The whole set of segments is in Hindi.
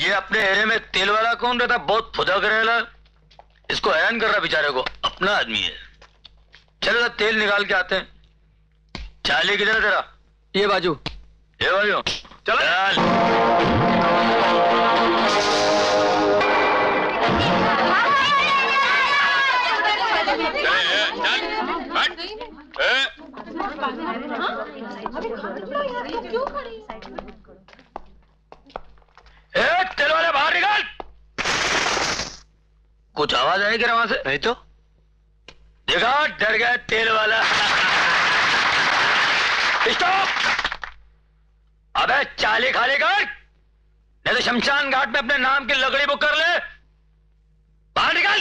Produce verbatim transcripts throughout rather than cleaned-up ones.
ये अपने एरिया में तेल वाला कौन रहता? बहुत फुदक रहेला, इसको हैरान कर रहा बेचारे को। अपना आदमी है। चलो तेल निकाल के आते हैं। चाली किधर है तेरा? ये बाजू। ये बाजू चल। ए, तेल वाले बाहर निकाल। कुछ आवाज आई क्या वहां से? नहीं तो। देखा, डर गया तेल वाला। स्टॉप! अबे चाली खाली कर, नहीं तो शमशान घाट में अपने नाम की लकड़ी बुक कर ले। बाहर निकाल।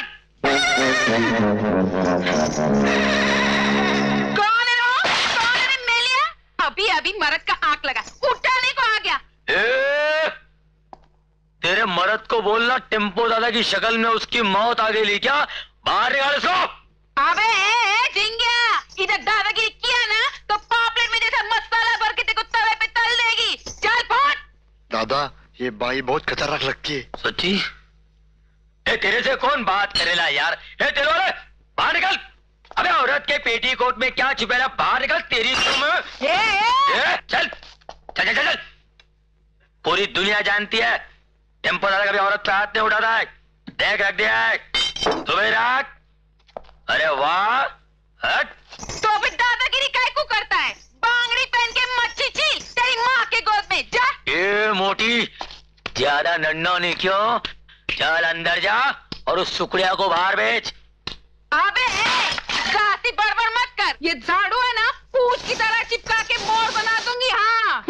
कौन है वो? कौन है मेलिया? अभी अभी मर्द का आंख लगा, उठाने को आ गया। ए, तेरे मर्द को बोलना टेम्पो दादा की शक्ल में उसकी मौत आ गई क्या? बाहर निकाल इसको। अबे जिंगिया, इधर दादागिरी किया ना तो पापलेट में जैसा मसाला भर के तेरे को तवे पे तल देगी। चल फट। दादा, ये बाई बहुत खतरनाक लगती है। सच्ची? ए, तेरे से कौन बात करेला यार? ए, तेरे वाले बाहर निकल। अबे औरत के पेटीकोट में क्या छुपेला? बाहर निकल। तेरी तुम ए, ए। ए, चल चल चल चल। पूरी दुनिया जानती है टेम्पो दादा कभी औरत पे हाथ नहीं उठाता है। देख रख दिया है तुम्हें रात। अरे वाह, हट। तो फिर दादागिरी काय को करता है? बांगड़ी पहन के मच्छी छील तेरी माँ के गोद में जा। ए मोटी, ज्यादा नन्ना नहीं क्यों? चल अंदर जा और उस सुकड़िया को बाहर बेच। अबे जाती बड़बड़ मत कर। ये झाड़ू है ना, पूछ की तरह चिपका के मोर बना दूंगी। हाँ।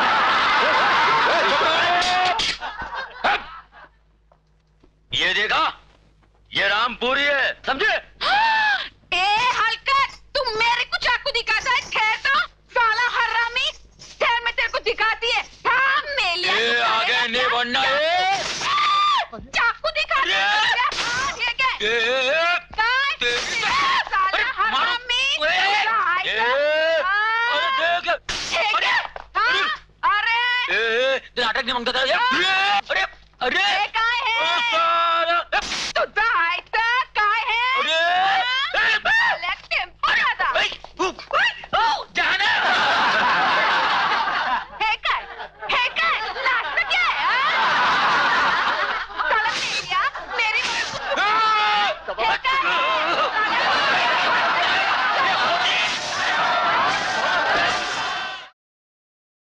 ये देखा, ये रामपुरी है, समझे? ए हल्का, तुम मेरे को चाकू दिखाता है? ठहर तो साला हरामी, ठहर मैं तेरे को दिखाती है। हाँ मेलिया, ए, आगे नहीं बढ़ना। ए, चाकू दिखा दे। हाँ ठीक है। ए, काय? साला हरामी। ए, अरे देख, ठीक है। हाँ, अरे ए, नाटक नहीं मांगता था। अरे अरे ये काय है? साला